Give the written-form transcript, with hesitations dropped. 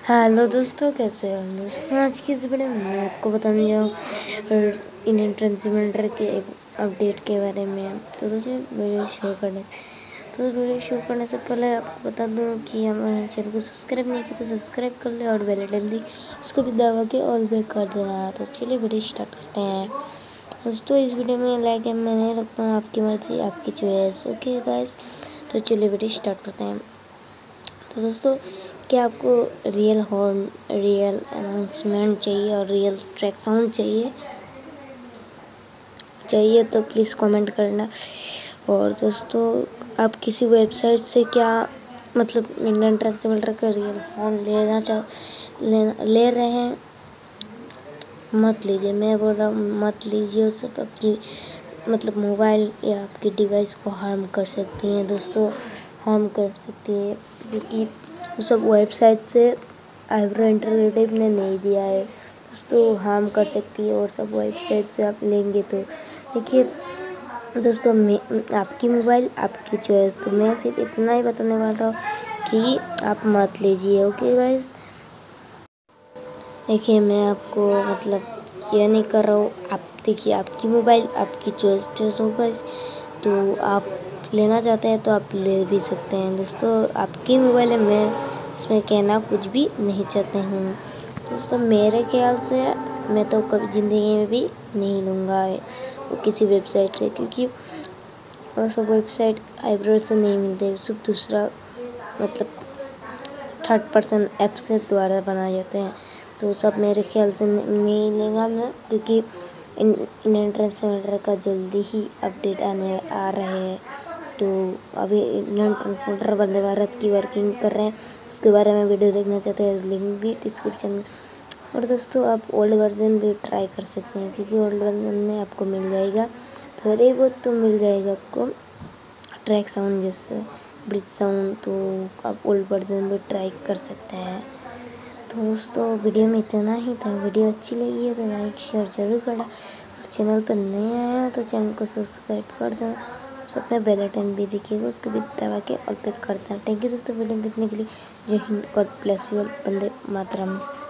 Hello दोस्तों, कैसे हो दोस्तों। आज की इस वीडियो में मैं आपको बताने जा रहा हूँ इंडियन ट्रांसजेंडर के एक अपडेट के बारे में। तो मुझे वीडियो शुरू करने से पहले आपको बता दूँ कि हमारे चैनल को सब्सक्राइब नहीं किया तो सब्सक्राइब कर ले और बेल आइकन दी उसको भी दबा के ऑल पे कर देना। तो चलिए वीडियो स्टार्ट करते हैं दोस्तों। इस वीडियो में लाइक मैं नहीं रखता हूँ, आपकी मर्जी आपकी चॉइस। ओके गाइस, तो चलिए वीडियो स्टार्ट करते हैं। तो दोस्तों, क्या आपको रियल हॉर्न, रियल अनाउंसमेंट चाहिए और रियल ट्रैक साउंड चाहिए तो प्लीज़ कमेंट करना। और दोस्तों, आप किसी वेबसाइट से क्या मतलब इंडियन ट्रांसजेंडर का रियल हॉर्न ले रहे हैं, मत लीजिए। मैं बोल रहा हूँ मत लीजिए, वो सब आपकी मतलब मोबाइल या आपकी डिवाइस को हार्म कर सकती हैं दोस्तों, हार्म कर सकती है, क्योंकि वो सब वेबसाइट से आइब्रो इंटरनेटिव ने नहीं दिया है दोस्तों, हार्म कर सकती है। और सब वेबसाइट से आप लेंगे तो देखिए दोस्तों, मैं आपकी मोबाइल आपकी चॉइस, तो मैं सिर्फ इतना ही बताने वाला हूँ कि आप मत लीजिए। ओके गाइस, देखिए मैं आपको मतलब ये नहीं कर रहा हूँ। आप देखिए, आपकी मोबाइल आपकी चॉइस होगा, तो आप लेना चाहते हैं तो आप ले भी सकते हैं दोस्तों। आपकी मोबाइल है, मैं इसमें कहना कुछ भी नहीं चाहते हूँ दोस्तों। मेरे ख्याल से मैं तो कभी ज़िंदगी में भी नहीं लूँगा वो किसी वेबसाइट से, क्योंकि वो सब वेबसाइट आईब्रो से नहीं मिलते, सब दूसरा मतलब थर्ड पर्सन ऐप से द्वारा बनाए जाते हैं। तो सब मेरे ख्याल से नहीं लेगा मैं, क्योंकि इंडियन ट्रांसजेंडर का जल्दी ही अपडेट आ रहे हैं। तो अभी इंडियन ट्रांसजेंडर वंदे भारत की वर्किंग कर रहे हैं, उसके बारे में वीडियो देखना चाहते हैं, लिंक भी डिस्क्रिप्शन में। और दोस्तों, आप ओल्ड वर्जन भी ट्राई कर सकते हैं, क्योंकि ओल्ड वर्जन में आपको मिल जाएगा थोड़े बहुत तो मिल जाएगा आपको ट्रैक साउंड जैसे ब्रिज साउंड, तो आप ओल्ड वर्जन में ट्राई कर सकते हैं। तो दोस्तों, वीडियो में इतना ही था। वीडियो अच्छी लगी है तो लाइक शेयर जरूर करना, और चैनल पर नए आए हैं तो चैनल को सब्सक्राइब कर देना। अपने बेल आइकन भी दिखिएगा, उसको भी दबा के ऑल पे कर देना। थैंक यू दोस्तों वीडियो देखने के लिए। जय हिंद, गॉड ब्लेस यू ऑल, वंदे मातरम।